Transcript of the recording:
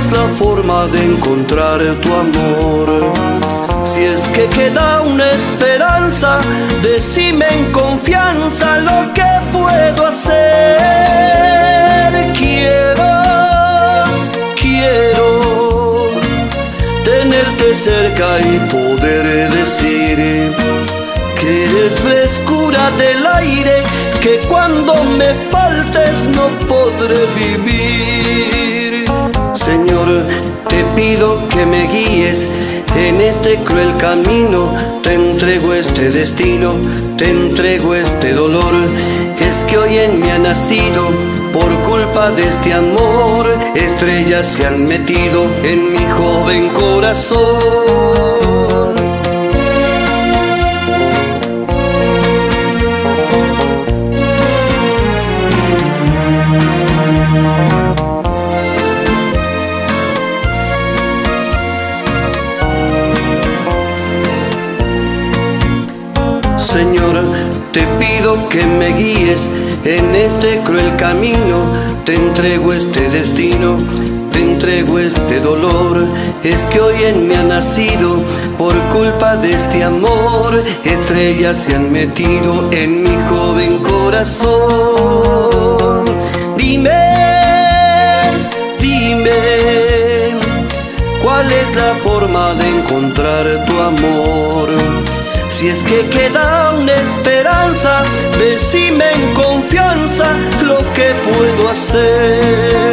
es la forma de encontrar tu amor? Si es que queda una esperanza, decime en confianza lo que puedo hacer. Quiero tenerte cerca y poder decir que eres frescura del aire, que cuando me faltes no podré vivir. Señor, te pido que me guíes en este cruel camino, te entrego este destino, te entrego este dolor. Es que hoy en mí ha nacido, por culpa de este amor, estrellas se han metido en mi joven corazón. Señor, te pido que me guíes en este cruel camino, te entrego este destino, te entrego este dolor. Es que hoy en mí ha nacido, por culpa de este amor, estrellas se han metido en mi joven corazón. Dime, ¿cuál es la forma de encontrar tu amor? Si es que queda una esperanza, decime en confianza lo que puedo hacer.